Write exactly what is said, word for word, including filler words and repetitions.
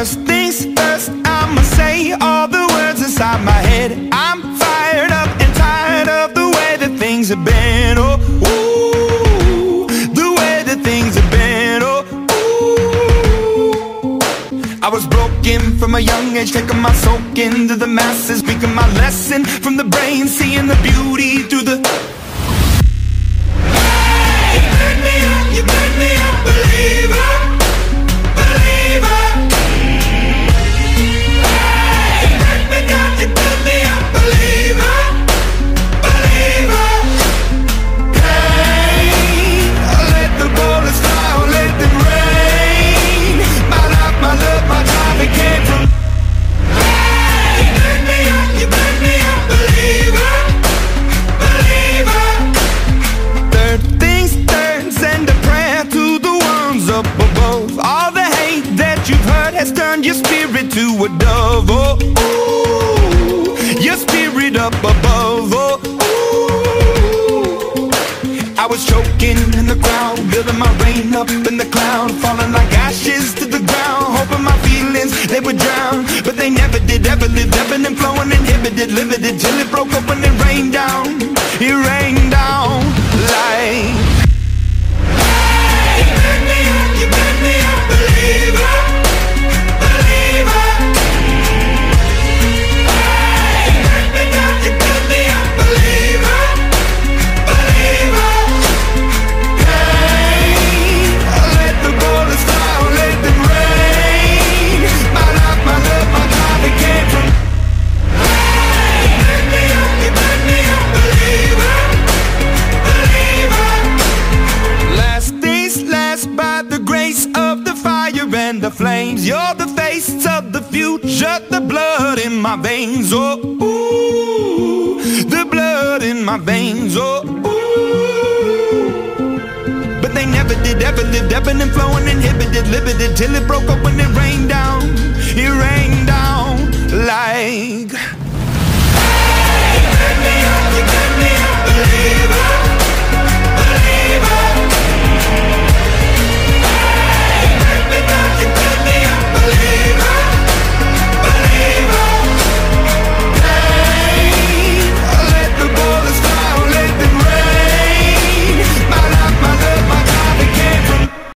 First things first, I'ma say all the words inside my head. I'm fired up and tired of the way that things have been. Oh, ooh, the way that things have been. Oh, ooh. I was broken from a young age, taking my soak into the masses, speaking my lesson from the brain, seeing the beauty through the. Hey, you burn me up, you burn me up, believer. Turn your spirit to a dove, oh, ooh, your spirit up above, oh, ooh. I was choking in the crowd, building my rain up in the cloud, falling like ashes to the ground, hoping my feelings, they would drown, but they never did, ever lived, ebbing and flowing, inhibited, limited, till it broke open and rained down, it rained down like. Hey, you burn me up, you burn me up, believer. And the flames, you're the face of the future, the blood in my veins, oh, ooh, the blood in my veins, oh, ooh. But they never did, ever lived, ebbing and flowing, inhibited, limited, till it broke up when it rained down, it rained down like.